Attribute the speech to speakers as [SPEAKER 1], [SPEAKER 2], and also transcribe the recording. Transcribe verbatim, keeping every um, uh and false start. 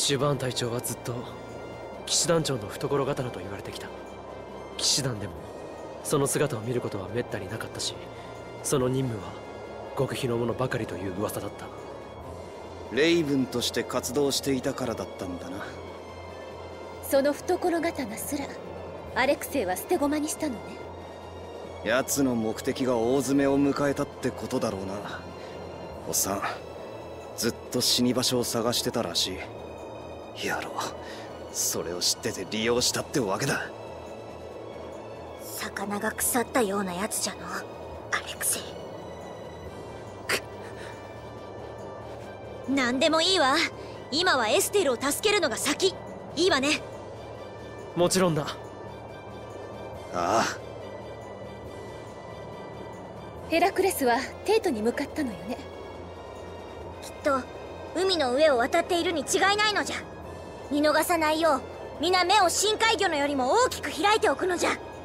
[SPEAKER 1] シュバーン隊長はずっと騎士団長の懐刀と言われてきた。騎士団でもその姿を見ることはめったになかったし、その任務は極秘のものばかりという噂だった。
[SPEAKER 2] レイブンとして活動していたからだったんだな。
[SPEAKER 3] その懐刀すらアレクセイは捨て駒にしたのね。
[SPEAKER 2] 奴の目的が大詰めを迎えたってことだろうな。おっさんずっと死に場所を探してたらしい。やろう、それを知ってて利用したってわけだ。
[SPEAKER 4] 魚が腐ったようなやつじゃのアレクセイ。何でもいいわ。今はエステルを助けるのが先。いいわね。
[SPEAKER 1] もちろんだ。
[SPEAKER 2] ああ。
[SPEAKER 3] ヘラクレスはテートに向かったのよね。
[SPEAKER 4] きっと海の上を渡っているに違いないのじゃ。見逃さないよう皆目を深海魚のよりも大きく開いておくのじゃ。